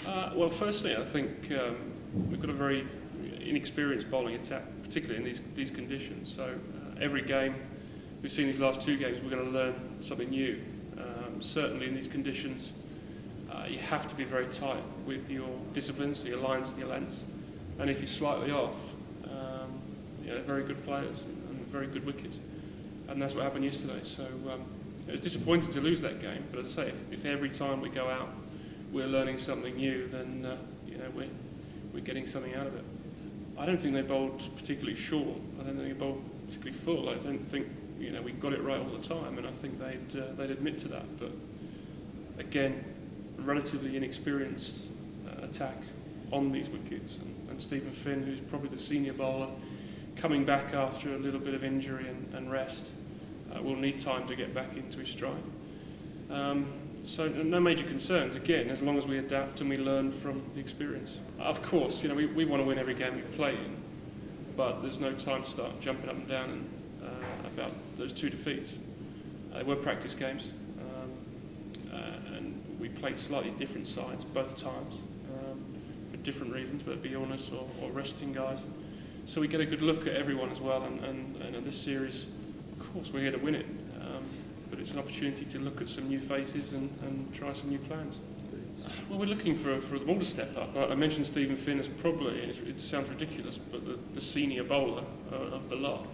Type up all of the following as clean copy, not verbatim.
Well, firstly, I think we've got a very inexperienced bowling attack, particularly in these conditions. So every game, we've seen these last two games, we're going to learn something new. Certainly in these conditions, you have to be very tight with your disciplines, so your lines and your lengths. And if you're slightly off, they're very good players and very good wickets. And that's what happened yesterday. So it was disappointing to lose that game. But as I say, if every time we go out, we're learning something new, then we're getting something out of it. I don't think they bowled particularly short. I don't think they bowled particularly full. I don't think we got it right all the time, and I think they'd admit to that. But again, relatively inexperienced attack on these wickets, and Stephen Finn, who's probably the senior bowler, coming back after a little bit of injury and rest, will need time to get back into his stride. So no major concerns, again, as long as we adapt and we learn from the experience. Of course, we want to win every game we play in, but there's no time to start jumping up and down about those two defeats. They were practice games, and we played slightly different sides both times, for different reasons, whether it be illness or resting guys. So we get a good look at everyone as well, and in this series, of course, we're here to win it. But it's an opportunity to look at some new faces and try some new plans. Well, we're looking for them all to step up. I mentioned Stephen Finn as probably, and it sounds ridiculous, but the senior bowler of the lot.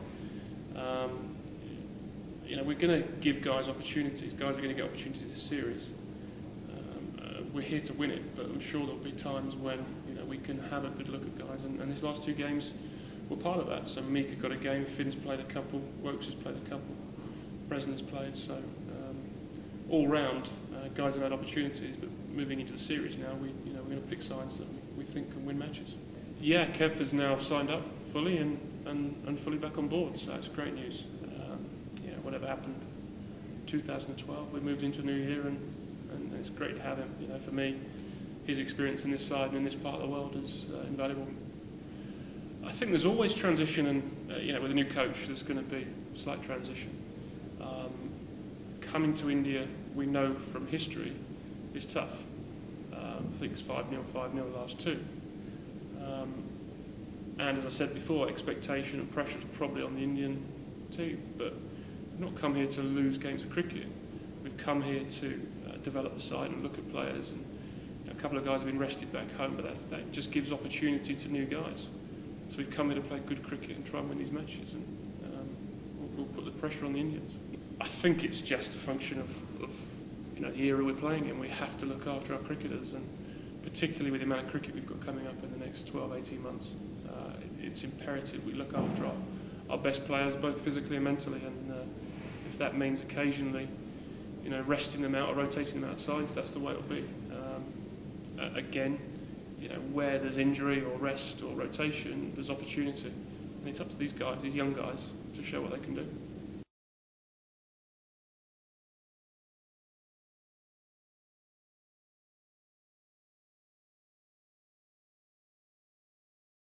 We're going to give guys opportunities. Guys are going to get opportunities this series. We're here to win it, but I'm sure there'll be times when we can have a good look at guys. And these last two games were part of that. So Meek got a game, Finn's played a couple, Wokes has played a couple. Bresna's played, so all round, guys have had opportunities, but moving into the series now, we're going to pick sides that we think can win matches. Yeah, Kev has now signed up fully and fully back on board, so it's great news. Whatever happened in 2012, we moved into a new year, and it's great to have him. For me, his experience in this side and in this part of the world is invaluable. I think there's always transition, and with a new coach, there's going to be a slight transition. Coming to India, we know from history, is tough. I think it's 5-0, 5-0 the last two. And as I said before, expectation and pressure is probably on the Indian team. But we've not come here to lose games of cricket. We've come here to develop the side and look at players. And a couple of guys have been rested back home, but that just gives opportunity to new guys. So we've come here to play good cricket and try and win these matches. And we'll put the pressure on the Indians. I think it's just a function of the era we're playing in. We have to look after our cricketers, and particularly with the amount of cricket we've got coming up in the next 12, 18 months. It's imperative we look after our best players, both physically and mentally, and if that means occasionally resting them out or rotating them out sides, that's the way it'll be. Again, where there's injury or rest or rotation, there's opportunity. And it's up to these guys, these young guys, to show what they can do.